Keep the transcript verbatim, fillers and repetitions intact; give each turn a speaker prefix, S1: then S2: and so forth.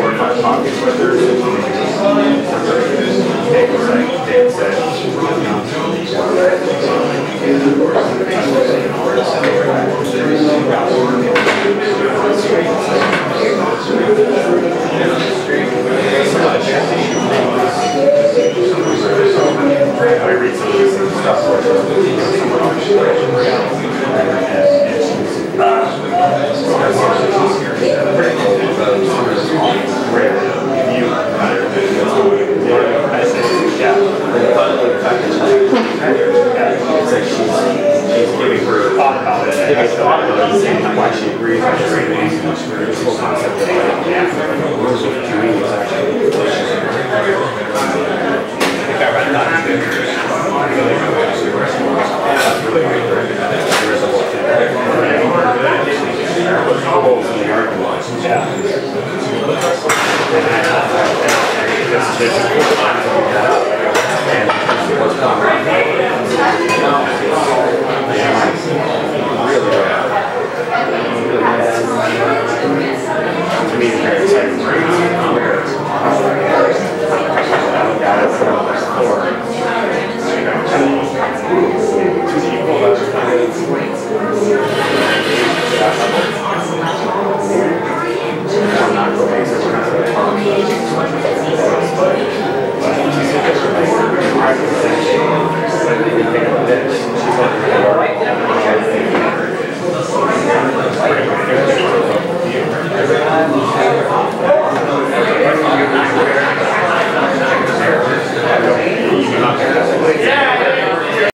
S1: four or five pockets with her. Nick was like, Nick said, I read some of this stuff where it's like she's, she's giving her thought about it, and thought about it, and why she agrees with this whole concept of like, yeah, rules of Jewish is actually I think I read that.